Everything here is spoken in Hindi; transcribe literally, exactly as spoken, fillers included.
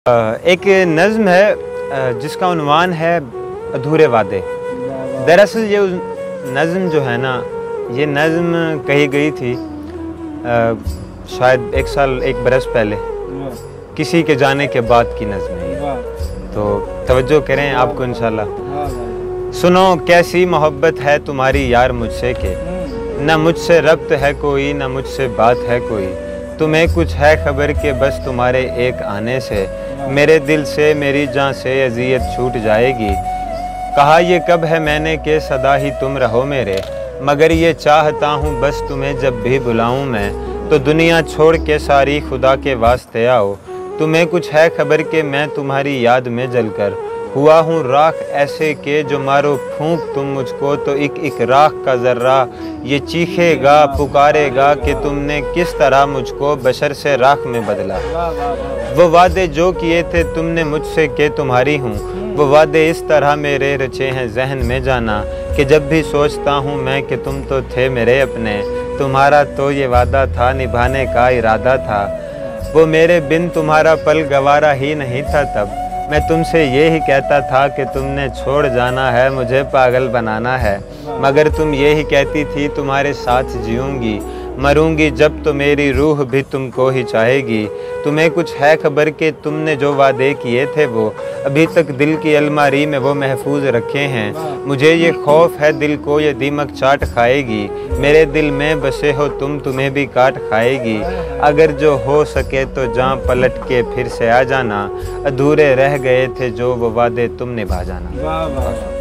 एक नज़्म है जिसका उन्वान है अधूरे वादे। दरअसल ये नज़्म जो है ना, ये नज़्म कही गई थी आ, शायद एक साल एक बरस पहले, किसी के जाने के बाद की नज़्म है ये। तो तवज्जो करें आपको इंशाल्लाह। सुनो कैसी मोहब्बत है तुम्हारी यार मुझसे के, न मुझसे रब्त है कोई न मुझसे बात है कोई, तुम्हें कुछ है खबर के बस तुम्हारे एक आने से मेरे दिल से मेरी जान से अज़ियत छूट जाएगी। कहा ये कब है मैंने कि सदा ही तुम रहो मेरे, मगर ये चाहता हूँ बस तुम्हें जब भी बुलाऊँ मैं तो दुनिया छोड़ के सारी खुदा के वास्ते आओ। तुम्हें कुछ है खबर के मैं तुम्हारी याद में जलकर हुआ हूँ राख ऐसे के जो मारो फूंक तुम मुझको तो एक एक राख का ज़र्रा ये चीखेगा पुकारेगा कि तुमने किस तरह मुझको बशर से राख में बदला। वो वादे जो किए थे तुमने मुझसे के तुम्हारी हूँ, वो वादे इस तरह मेरे रचे हैं जहन में जाना कि जब भी सोचता हूँ मैं कि तुम तो थे मेरे अपने, तुम्हारा तो ये वादा था निभाने का इरादा था। वो मेरे बिन तुम्हारा पल गवारा ही नहीं था तब, मैं तुमसे ये ही कहता था कि तुमने छोड़ जाना है मुझे पागल बनाना है, मगर तुम ये ही कहती थी तुम्हारे साथ जीऊँगी मरूंगी जब तो मेरी रूह भी तुमको ही चाहेगी। तुम्हें कुछ है खबर कि तुमने जो वादे किए थे वो अभी तक दिल की अलमारी में वो महफूज रखे हैं। मुझे ये खौफ है दिल को ये दीमक चाट खाएगी, मेरे दिल में बसे हो तुम तुम्हें भी काट खाएगी। अगर जो हो सके तो जां पलट के फिर से आ जाना, अधूरे रह गए थे जो वो वादे तुम निभा जाना।